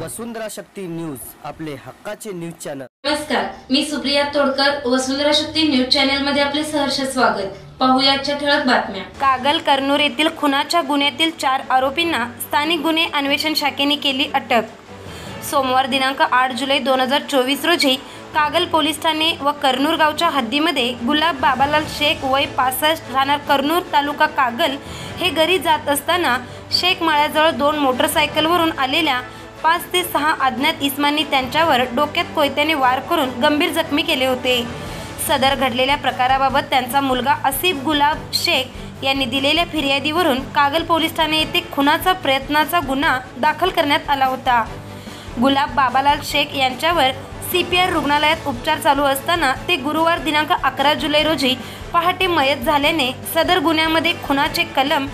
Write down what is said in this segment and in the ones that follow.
वसुंधरा Shakti news, आपले हक्काचे news channel. नमस्कार, मी सुप्रिया तोडकर, वसुंधरा शक्ती न्यूज चॅनल मध्ये आपले सहर्ष स्वागत। पाहूया आजच्या ठळक बातम्या। कागल कर्नूर येथील खुनाच्या गुन्ह्यातील 4 आरोपींना स्थानिक गुन्हे अन्वेषण शाखेने केली अटक। सोमवार दिनांक 8 जुलै 2024 रोजी कागल पोलीस ठाणे व कर्नूर गावच्या हद्दीमध्ये गुलाब बाबालाल शेख वय 65 राहणार कर्नूर तालुका कागल हे घरी जात असताना शेख माळ्याजवळ 2 मोटरसायकलवरून आलेल्या 5 ते 6 अज्ञात इसमांनी त्यांच्यावर डोक्यात कोयत्याने वार करून गंभीर जखमी केले होते। सदर घडलेल्या प्रकाराबाबत त्यांचा मुलगा आसिफ गुलाब शेख यांनी दिलेल्या फिर्यादीवरून कागल पोलीस ठाणे येथे खुनाचा प्रयत्नाचा गुन्हा दाखल करण्यात आला होता। गुलाब बाबालाल शेख यांच्यावर CPR रुग्णालयात उपचार चालू असताना ते गुरुवार दिनांक 11 जुलै रोजी पहाटे मयत झाल्याने सदर गुन्ह्यामध्ये खुनाचे कलम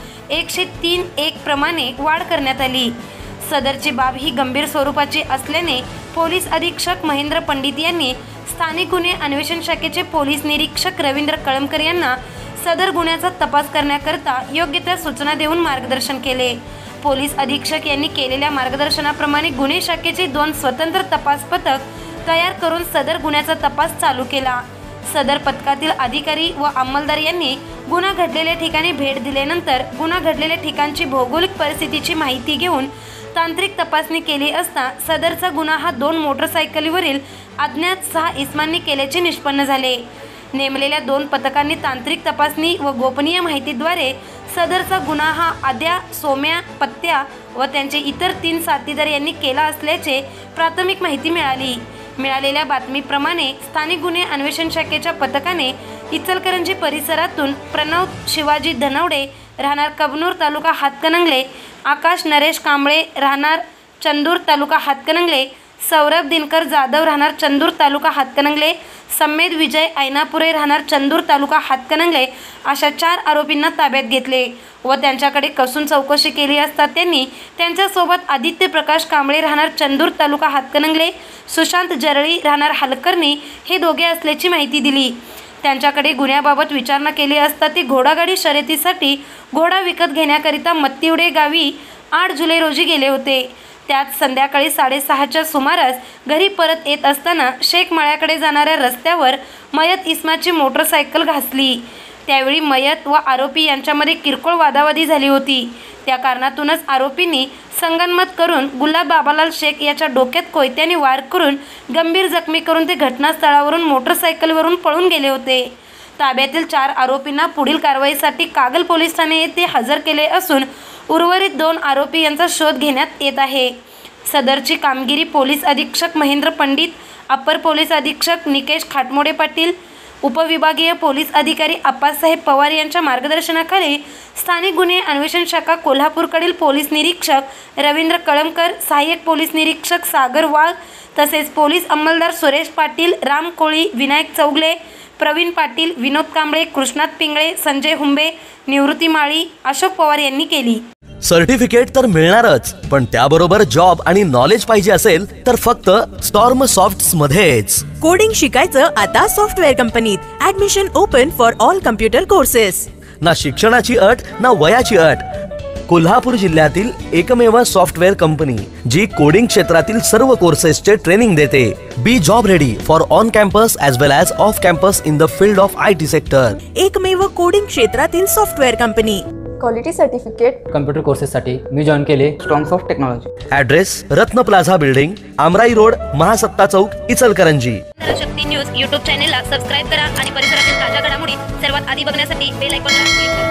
103(1) प्रमाणे वाढ करण्यात आली। सदरची बाब ही गंभीर स्वरूपाची असल्याने पोलीस अधीक्षक महेंद्र पंडित यांनी स्थानिक गुन्हे अन्वेषण शाखेचे पोलीस निरीक्षक रवींद्र कळमकर यांना सदर गुन्ह्याचा तपास करण्याकरता योग्य त्या सूचना देऊन मार्गदर्शन केले। पोलीस अधीक्षक यांनी केलेल्या मार्गदर्शनाप्रमाणे गुन्हे शाखेचे 2 स्वतंत्र तपास पथक तयार करून सदर गुन्ह्याचा तपास चालू केला। सदर पथकातील अधिकारी व अंमलदार यांनी गुन्हा घडलेल्या ठिकाणी भेट दिल्यानंतर गुन्हा घडलेल्या ठिकाणची भौगोलिक परिस्थितीची माहिती घेऊन तांत्रिक तपासणी केली असता सदरचा गुन्हा हा 2 मोटरसायकलीवरील अज्ञात 6 इसमांनी केल्याचे निष्पन्न झाले। नेमलेल्या 2 पथकांनी तांत्रिक तपासणी व गोपनीय माहितीद्वारे सदरचा गुन्हा हा आद्या, सोम्या, पत्त्या व त्यांचे इतर 3 साथीदार यांनी केला असल्याचे प्राथमिक माहिती मिळाली। मिळालेल्या बातमीप्रमाणे स्थानिक गुन्हे अन्वेषण शाखेच्या पथकाने इचलकरंजी परिसरातून प्रणव शिवाजी धनवडे राहणार कबनूर तालुका हातकणंगले, आकाश नरेश कांबळे राहणार चंदूर तालुका हातकणंगले, सौरभ दिनकर जाधव राहणार चंदूर तालुका हातकणंगले, समेद विजय ऐनापुरे राहणार चंदूर तालुका हातकणंगले अशा 4 आरोपींना ताब्यात घेतले व त्यांच्याकडे कसून चौकशी केली असता त्यांनी त्यांच्यासोबत आदित्य प्रकाश कांबळे राहणार चंदूर तालुका हातकणंगले, सुशांत जरळी राहणार हलकर्णी हे दोघे असल्याची माहिती दिली। त्यांच्याकडे गुन्ह्याबाबत विचारणा केली असता ते घोडागाडी शर्यतीसाठी घोडा विकत घेण्याकरिता मत्तिवडे गावी 8 जुलै रोजी गेले होते। त्यात संध्याकाळी 6:30च्या सुमारास घरी परत येत असताना शेख माळ्याकडे जाणाऱ्या रस्त्यावर मयत इस्माची मोटरसायकल घासली। त्यावेळी मयत व आरोपी यांच्यामध्ये किरकोळ वादावादी झाली होती। त्या कारणातूनच आरोपींनी संगनमत करून गुलाब बाबालाल शेख याच्या डोक्यात कोयत्याने वार करून गंभीर जखमी करून ते घटनास्थळावरून मोटरसायकलवरून पळून गेले होते। ताब्यातील 4 आरोपींना पुढील कारवाईसाठी कागल पोलीस ठाणे येथे हजर केले असून उर्वरित 2 आरोपी यांचा शोध घेण्यात येत आहे। सदरची कामगिरी पोलीस अधीक्षक महेंद्र पंडित, अपर पोलीस अधीक्षक निकेश खाटमोडे पाटील, उपविभागीय पोलीस अधिकारी अप्पासाहेब पवार यांच्या मार्गदर्शनाखाली स्थानिक गुन्हे अन्वेषण शाखा कोल्हापूरकडील पोलीस निरीक्षक रवींद्र कळमकर, सहाय्यक पोलीस निरीक्षक सागर वाघ तसेच पोलीस अंमलदार सुरेश पाटील, राम कोळी, विनायक चौगले, प्रवीण पाटील, विनोद कांबळे, कृष्णात पिंगळे, संजय हुंबे, निवृत्ती माळी, अशोक पवार यांनी केली। सर्टिफिकेट तर मिळणारच, पण त्याबरोबर जॉब आणि नॉलेज पाहिजे असेल तर फक्त स्टॉर्म सॉफ्ट्स मध्येच। कोडिंग शिकायचं आता सॉफ्टवेअर कंपनीत। Admission open for all computer courses. ना शिक्षणाची अट ना वयाची अट। कोल्हापूर जिल्ह्यातील एकमेव सॉफ्टवेअर कंपनी जी कोडिंग क्षेत्रातील सर्व कोर्सेसचे ट्रेनिंग देते। Be job ready for on campus as well as off campus in the field of IT sector. एकमेव कोडिंग क्षेत्रातील software company. Quality certificate computer कोर्सेससाठी मी जॉईन केले strongs of technology. Address Ratna plaza building, Amrai road, Mahasatta Chowk, Ichalkaranji. Shakti news YouTube चॅनेलला subscribe करा आणि परिसरातील ताज्या घडामोडी सर्वात आधी बघण्यासाठी बेल आयकॉनला क्लिक करा।